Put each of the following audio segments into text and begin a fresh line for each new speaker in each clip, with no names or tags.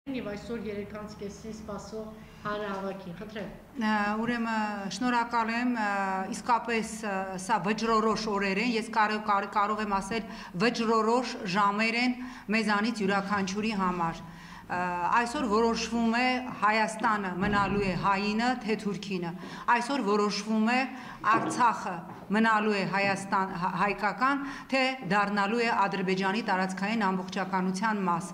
Եվ այսօր 3:30-ի սպասող հանրահավաքին, խնդրեմ։
Ուրեմն շնորհակալ եմ, իսկապես սա վճռորոշ օրեր են, ես կարող եմ ասել վճռորոշ ժամեր են մեզանից յուրաքանչյուրի համար։ Այսօր որոշվում է Հայաստանը մնալու է հայինը, թե թուրքինը։ Այսօր որոշվում է Արցախը մնալու է հայկական, թե դառնալու է Ադրբեջանի տարածքային ամբողջականության մաս։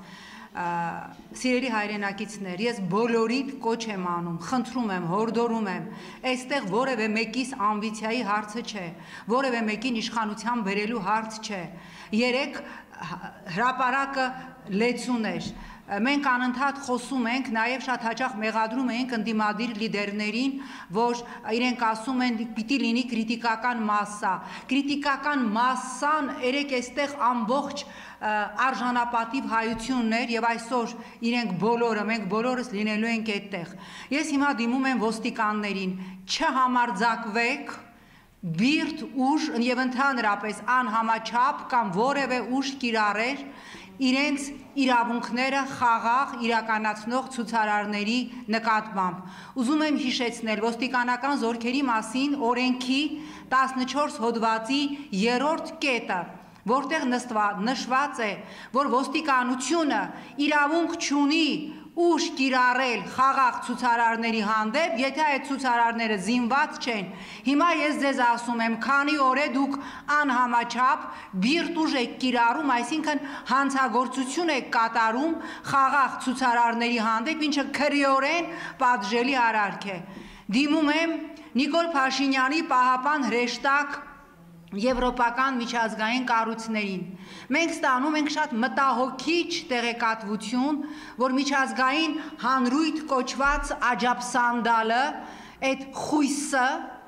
Սիրելի հայրենակիցներ, ես բոլորիդ կոչ եմ անում, խնդրում եմ, հորդորում եմ, այստեղ որևէ մեկիս ամբիցիայի հարցը չէ, որևէ մեկին իշխանության բերելու հարց չէ։ Երեք հրապարակը լեցուն էր, մենք անընդհատ խոսում ենք, նաև շատ հաճախ մեղադրում ենք ընդդիմադիր լիդերներին, որ իրենք ասում են պիտի լինի կրիտիկական մասսա։ Կրիտիկական մասսան երեք այստեղ ամբողջ արժանապատիվ հայություններ եւ այսօր իրենք բոլորը, մենք բոլորս լինելու ենք այդտեղ։ Ես հիմա դիմում եմ ոստիկաններին, չհամարձակվեք բիրտ ուժ եւ ընդհանրապես անհամաչափ կամ որևէ ուժ կիրառել իրենց իրավունքները խաղաղ իրականացնող ցուցարարների նկատմամբ։ Ուզում եմ հիշեցնել ոստիկանական զորքերի մասին օրենքի 14 հոդվածի 3-րդ կետը, որտեղ նշված է, որ ոստիկանությունը իրավունք չունի ուժ կիրառել խաղաղ ցուցարարների հանդեպ, եթե այդ ցուցարարները զինված չեն։ Հիմա ես ձեզ ասում եմ, քանի օր է դուք անհամաչափ բիրտ ուժ եք կիրառում, այսինքն հանցագործություն եք կատարում խաղաղ ցուցարարների հանդեպ, ինչը քրեորեն պատժելի արարք է։ Դիմում եմ Նիկոլ Փաշինյանի պահապան հրեշտակ եվրոպական միջազգային կառույցներին։ Մենք ստանում ենք շատ մտահոգիչ տեղեկատվություն, որ միջազգային հանրույթ կոչված աջաբսանդալը, այդ խույսը,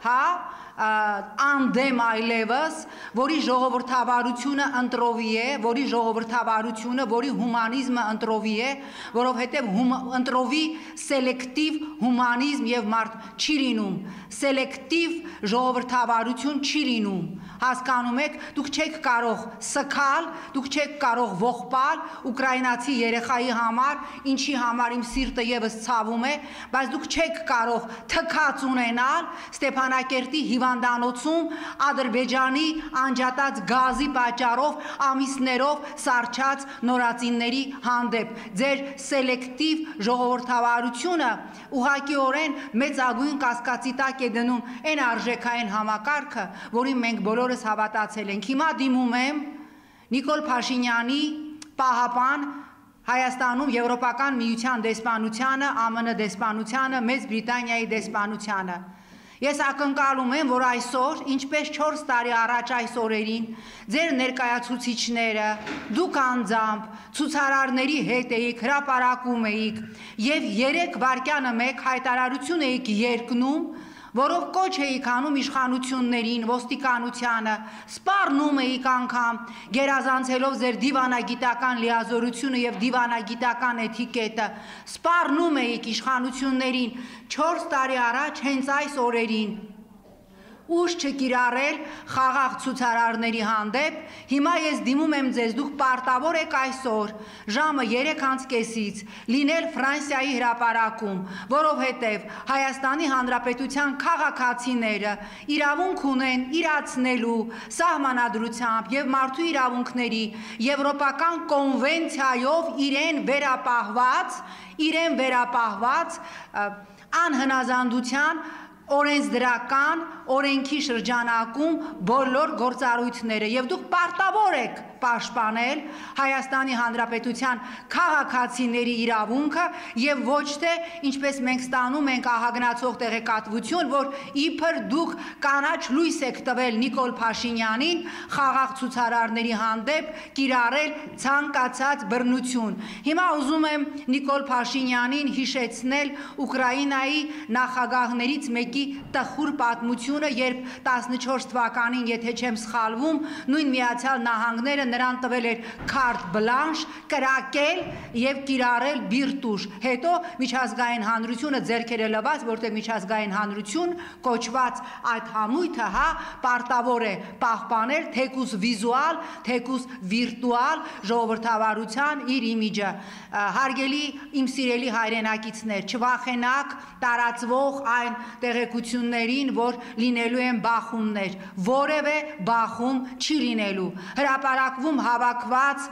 անդեմ այլևս, որի ժողովրդավարությունը ընտրովի է, որի ժողովրդավարությունը, որի հումանիզմը ընտրովի է, որովհետև ընտրովի սելեկտիվ հումանիզմ եւ մարդ չի լինում, սելեկտիվ ժողովրդավարություն չի լինում, հասկանում եք, դուք չեք կարող սքալ, դուք չեք կարող ողբալ ուկրաինացի երեխայի համար, ինչի համար իմ սիրտը եւս ցավում է, բայց դուք չեք կարող թքած ունենալ Ստեփանակերտի հիվանդանոցում Ադրբեջանի անջատած գազի պատճառով ամիսներով սառչած նորածինների հանդեպ։ Ձեր սելեկտիվ ժողովրդավարությունը ուղղակիորեն մեծագույն կասկածի տակ է դնում այն արժեքային համակարգը, որին մենք բոլորս հավատացել ենք։ Հիմա դիմում եմ Նիկոլ Փաշինյանի պահապան Հայաստանում Եվրոպական միության դեսպանությանը, ԱՄՆ դեսպանությանը, Մեծ Բրիտանիայի դեսպանությանը։ Ես ակնկալում եմ, որ այսօր, ինչպես 4 տարի առաջ այս օրերին, ձեր ներկայացուցիչները, դուք անձամբ, ցուցարարների հետ էիք, հրապարակում էիք եւ 3 վայրկյանը մեկ հայտարարություն էիք երկնում, որով կոչ էիք անում իշխանություններին, ոստիկանությանը, սպառնում էիք անգամ, գերազանցելով ձեր դիվանագիտական լիազորությունը եւ դիվանագիտական էթիկետը, սպառնում էիք իշխանություններին 4 տարի առաջ հենց այս օրերին ուժ չկիրառել խաղաղ ցուցարարների հանդեպ, հիմա ես դիմում եմ ձեզ, դուք պարտավոր եք այսօր ժամը 3:30-ից լինել Ֆրանսիայի հրապարակում, որովհետև Հայաստանի Հանրապետության քաղաքացիները իրավունք ունեն իրացնելու սահմանադրությամբ եւ մարդու իրավունքների Եվրոպական կոնվենցիայով իրեն վերապահված անհնազանդության օրենսդրական օրենքի շրջանակում բոլոր գործառույթները եւ դուք պարտավոր եք պաշտպանել Հայաստանի Հանրապետության քաղաքացիների իրավունքը եւ ոչ թե ինչպես մենք ստանում ենք ահագնացող տեղեկատվություն, որ իբր դուք կանաչ լույս եք տվել Նիկոլ Փաշինյանին խաղաղ ցուցարարների հանդեպ կիրառել ցանկացած բռնություն։ Հիմա ուզում եմ Նիկոլ Փաշինյանին հիշեցնել Ուկրաինայի նախագահներից մեկի տխուր պատմությունը, երբ 14 թվականին, եթե չեմ սխալվում, նույն Միացյալ Նահանգները նրան տվել էր քարտ բլանշ, կրակել եւ կիրառել բիրտուշ։ Հետո միջազգային հանրությունը ձեռքերը լված, որտեղ միջազգային հանրություն կոչված այդ համույթը, հա, պարտավոր է պահպանել թեկուզ վիզուալ, թեկուզ վիրտուալ ժողովրդավարության իր իմիջը։ Հարգելի իմ սիրելի հայրենակիցներ, չվախենաք տարածվող այն տեղեկություններին, որ լինելու են բախումներ, որևէ բախում չի լինելու։ Հրապարակվում հավաքված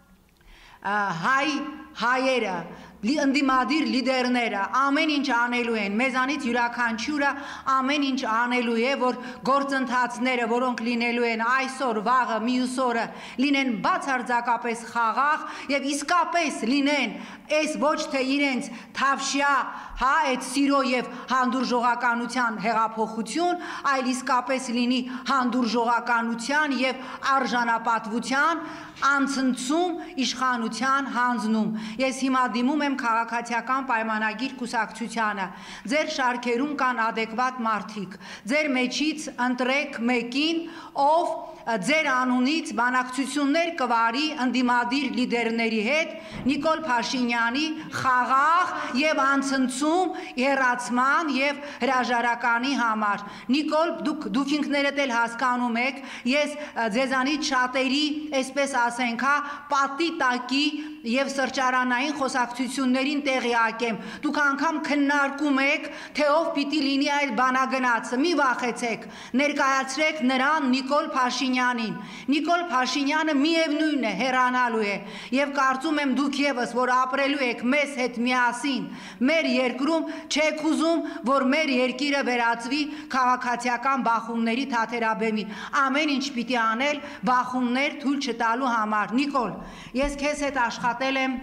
հայերը, ընդդիմադիր լիդերները ամեն ինչ անելու են, մեզանից յուրաքանչյուրը ամեն ինչ անելու է, որ գործընթացները, որոնք լինելու են այսօր, վաղը, մյուս օրը, լինեն բացարձակապես խաղաղ եւ իսկապես լինեն այս ոչ թե իրենց թավշյա, հա, այդ սիրո եւ հանդուրժողականության հեղափոխություն, այլ իսկապես լինի հանդուրժողականության եւ արժանապատվության անցնցում, իշխանության հանձնում։ Ես հիմա դիմում եմ քաղաքացիական պայմանագիր կուսակցությանը։ Ձեր շարքերում կան ադեկվատ մարդիկ։ Ձեր մեջից ընտրեք մեկին, ով ձեր անունից բանակցություններ կվարի ընդդիմադիր լիդերների հետ Նիկոլ Փաշինյանի խաղաղ եւ անցնցում հեռացման եւ հրաժարականի համար։ Նիկոլ, դուք ինքներդ էլ հասկանում եք, ես ձեզանից շատերի, այսպես ասենք, պատի տակի եւ սրճարանային խոսակցություններին տեղյակ եմ։ Դուք անգամ քննարկում եք, թե ով պիտի լինի այդ բանագնացը։ Մի վախեցեք, ներկայացրեք նրան Նիկոլ Փաշինյանին։ Նիկոլ Փաշինյանը միևնույն է, հեռանալու է եւ կարծում եմ դուք եւս, որ ապրելու եք մեզ հետ միասին, մեր երկրում չեք ուզում, որ մեր երկիրը վերածվի քաղաքացիական բախումների թաթերաբեմի։ Ամեն ինչ պիտի անել բախումներ թույլ չտալու համար։ Նիկոլ, ես քեզ հետ աշխատել եմ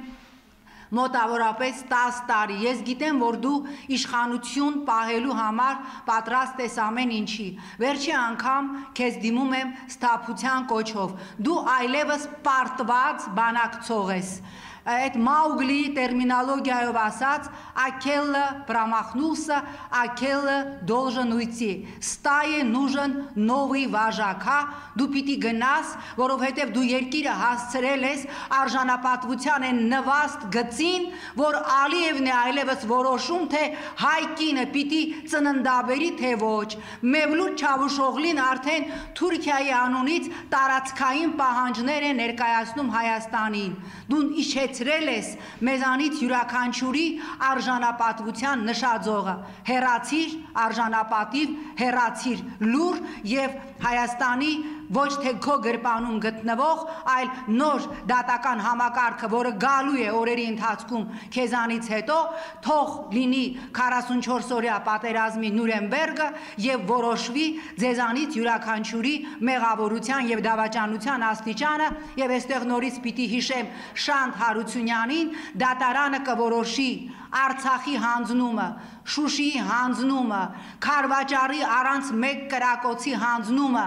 մոտավորապես 10 տարի։ Ես գիտեմ, որ դու իշխանություն պահելու համար պատրաստ ես ամեն ինչի։ Վերջի անգամ քեզ դիմում եմ սթափության կոչով։ Դու այլևս պարտված բանակցող ես։ Այդ Մաուգլիի տերմինոլոգիայով ասած, «Акелը промахнулся, акелը должен уйти». Ստայե нужен новый վարժակ, հա, դու պիտի գնաս, որովհետև դու երկիրը հասցրել ես արժանապատվության են նվաստ գծին, որ Ալիևն է այլևս որոշում, թե հայ կինը պիտի ծննդաբերի, թե ոչ։ Մևլութ Չավուշօղլին արդեն Թուրքիայի անունից տարածքային պահանջներ է ներկայացնում Հայաստանին։ Դու իջեցրել ես մեզանից յուրաքանչյուրի արժանապատվության նշաձողը, հեռացիր արժանապատիվ, հեռացիր լուր եւ Հայաստանի ոչ թե քո գրպանում գտնվող, այլ նոր դատական համակարգը, որը գալու է օրերի ընթացքում քեզանից հետո, թող լինի 44-օրյա պատերազմի Նյուրնբերգը եւ որոշվի ձեզանից յուրաքանչյուրի մեղավորության եւ դավաճանության աստիճանը եւ այստեղ նորից պիտի հիշեմ Շանթ Հարությունյանին, դատարանը կորոշի Արցախի հանձնումը, Շուշիի հանձնումը, Քարվաճարի առանց մեկ կրակոցի հանձնումը,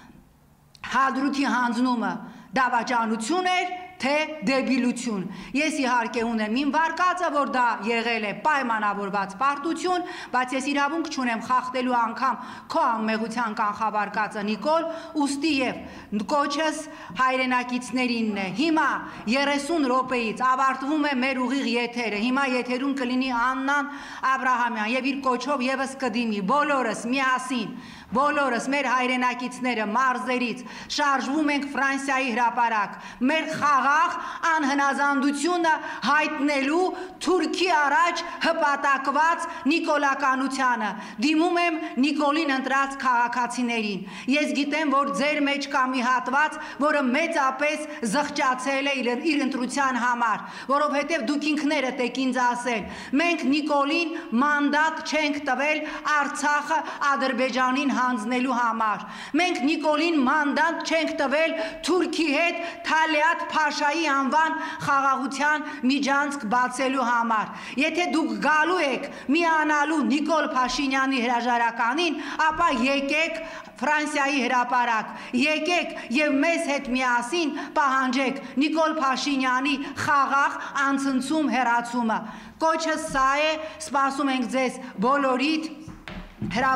Հադրութի հանձնումը դավաճանություն էր, թե դեբիլություն։ Ես իհարկե ունեմ իմ վարկածը, որ դա եղել է պայմանավորված պարտություն, բայց ես իրավունք չունեմ խախտելու անգամ քո անմեղության կանխավարկածը, Նիկոլ, ուստի եւ կոչս հայրենակիցներինն է։ Հիմա 30 րոպեից ավարտվում է մեր ուղիղ եթերը։ Հիմա եթերում կլինի Աննան Աբրահամյան եւ իր կոչով եւս կդիմի բոլորս միասին, բոլորս մեր հայրենակիցները մարզերից շարժվում ենք Ֆրանսիայի հրապարակ, մեր խաղաղ անհնազանդությունը հայտնելու Թուրքի առաջ հպատակված նիկոլականությանը։ Դիմում եմ Նիկոլին ընտրած քաղաքացիներին։ Ես գիտեմ, որ ձեր մեջ կա մի հատված, որը մեծապես զղջացել է իր ընտրության համար, որովհետև դուք ինքներդ եք ինձ ասել, մենք Նիկոլին մանդատ չենք տվել Արցախը Ադրբեջանին հանձնելու համար։ Մենք Նիկոլին մանդատ չենք տվել Թուրքի հետ Թալիաթ Փաշայի անվան խաղաղության միջանցք բացելու համար։ Եթե դուք գալու եք միանալու Նիկոլ Փաշինյանի հրաժարականին, ապա եկեք Ֆրանսիայի հրապարակ, եկեք եւ մեզ հետ միասին պահանջեք Նիկոլ Փաշինյանի խաղաղ անցնցում հեռացումը։ Կոչը սա է, սպասում ենք ձեզ բոլորիդ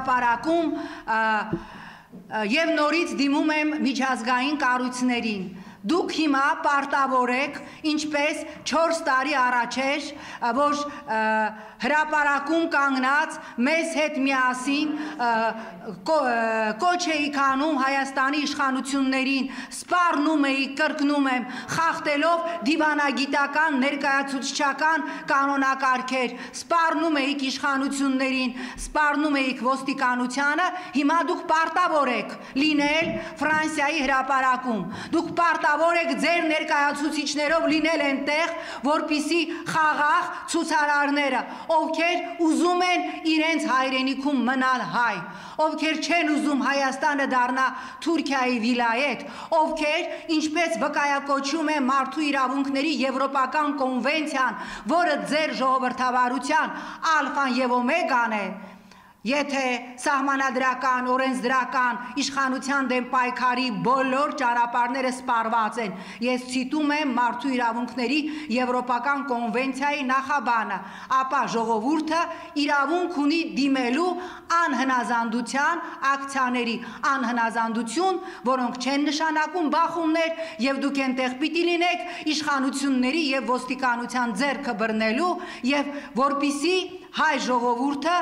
հրապարակում եւ նորից դիմում եմ միջազգային կառույցներին, Դուք հիմա պարտավոր եք, ինչպես 4 տարի առաջ էր, որ հրապարակում կանգնած մեզ հետ միասին կոչ էի քանում Հայաստանի իշխանություններին, սպառնում էի, կրկնում եմ, խախտելով դիվանագիտական, ներկայացուցչական կանոնակարգեր, սպառնում էիք իշխանություններին, սպառնում էիք ոստիկանությանը, հիմա դուք պարտավոր եք լինել Ֆրանսիայի հրապարակում, դուք պարտավոր եք ձեր ներկայացուցիչներով լինել այնտեղ, որպիսի խաղաղ ցուցարարները, ովքեր ուզում են իրենց հայրենիքում մնալ հայ, ովքեր չեն ուզում Հայաստանը դառնա Թուրքիայի վիլայետ, ովքեր, ինչպես վկայակոչում է Մարդու իրավունքների Եվրոպական կոնվենցիան, որը ձեր ժողովրդավարության ալֆան եւ օմեգան է, եթե սահմանադրական, օրենսդրական իշխանության դեմ պայքարի բոլոր ճանապարհները սպառված են, ես ցիտում եմ Մարդու իրավունքների Եվրոպական կոնվենցիայի նախաբանը, ապա ժողովուրդը իրավունք ունի դիմելու անհնազանդության ակցիաների, անհնազանդություն, որոնք չեն նշանակում բախումներ, եւ դուք այնտեղ պիտի լինեք իշխանությունների եւ ոստիկանության ձեռքը բռնելու եւ որպիսի հայ ժողովուրդը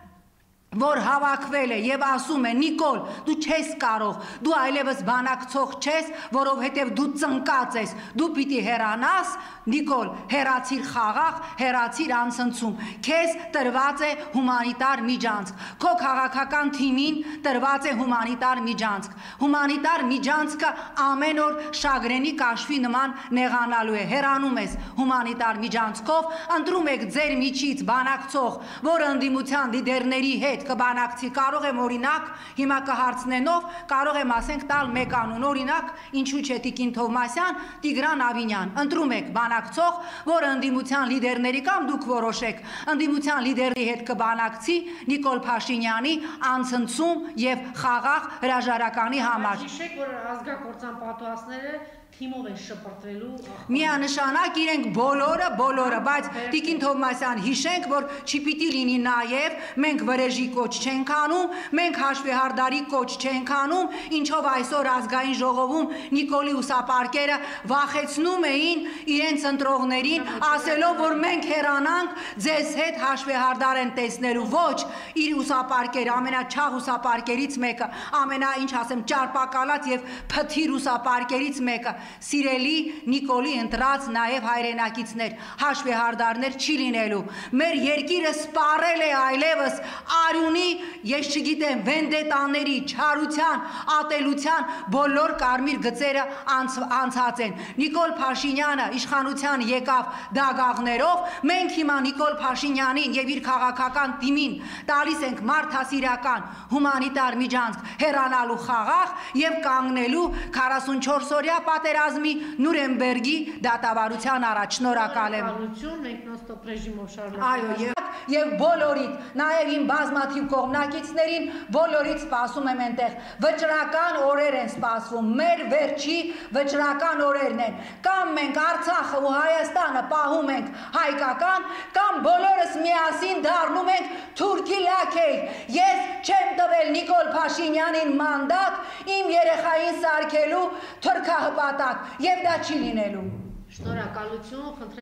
որ հավաքվել է եւ ասում է Նիկոլ, դու չես կարող, դու այլևս բանակցող չես, որովհետեւ դու ծնկած ես, դու պիտի հեռանաս, Նիկոլ, հեռացիր խաղաղ, հեռացիր անցնցում, քեզ տրված է հումանիտար միջանցք, քո քաղաքական թիմին տրված է հումանիտար միջանցք, հումանիտար միջանցքը ամեն օր շագրենի կաշվի նման նեղանալու է, հեռանում ես հումանիտար միջանցքով, ընտրում եք ձեր միջից բանակցող, որը ընդդիմության լիդերների հետ կբանակցի, կարող եմ օրինակ, հիմա կհարցնենով, կարող եմ ասենք տալ մեկ անուն, օրինակ, ինչու չէ Տիկին Թովմասյան, Տիգրան Ավինյան, ընտրում եք բանակցող, որը ընդդիմության լիդերների կամ դուք որոշեք, ընդդիմության լիդերի հետ կբանակցի Նիկոլ Փաշինյանի անցնցում եւ խաղաղ հրաժարականի համար։
Հիշեք, որ ազգակործան պատուհասները թիմով են շպրտվելու։
Միանշանակ իրենք բոլորը, բայց Տիկին Թովմասյան հիշենք, որ չպիտի լինի նաև մենք վրեժի կոչ չենք անում, մենք հաշվեհարդարի կոչ չենք անում, ինչով այսօր ազգային ժողովում Նիկոլի ուսապարկերը վախեցնում էին իրենց ընտրողներին, ասելով, որ մենք հեռանանք, ձեզ հետ հաշվեհարդար են տեսնելու, ոչ, իր ուսապարկերը, ամենաչաղ ուսապարկերից մեկը, ինչ ասեմ, ճարպակալած եւ փթիր ուսապարկերից մեկը, սիրելի Նիկոլի ընտրած նաև հայրենակիցներ, հաշվեհարդարներ չի լինելու, մեր երկիրը սպառել է այլևս արյունի, ես չգիտեմ, վենդետաների, չարության, ատելության բոլոր կարմիր գծերը անցած են, Նիկոլ Փաշինյանը իշխանության եկավ դագաղներով, մենք հիմա Նիկոլ Փաշինյանին եւ իր քաղաքական թիմին տալիս ենք մարդասիրական հումանիտար միջանցք հեռանալու խաղաղ եւ կանգնելու 44-օրյա պատերազմի Նուրեմբերգի դատավարության առաջ, շնորհակալ եմ։
Մենք նոստոպ ռեժիմով շարունակենք։
Այո, եւ բոլորիդ, նաեւ իմ բազմաթիվ կողմնակիցներին, բոլորիդ սպասում եմ այնտեղ։ Վճռական օրեր են սպասվում, մեր վերջի վճռական օրերն են։ Կամ մենք Արցախը ու Հայաստանը պահում ենք հայկական, կամ բոլորս միասին դառնում ենք թուրքի լաքեր։ Ես չեմ տվել Նիկոլ Փաշինյանին մանդատ իմ երեխային սարքելու թրքահպատակ, եւ դա չի լինելու։
Շնորհակալություն,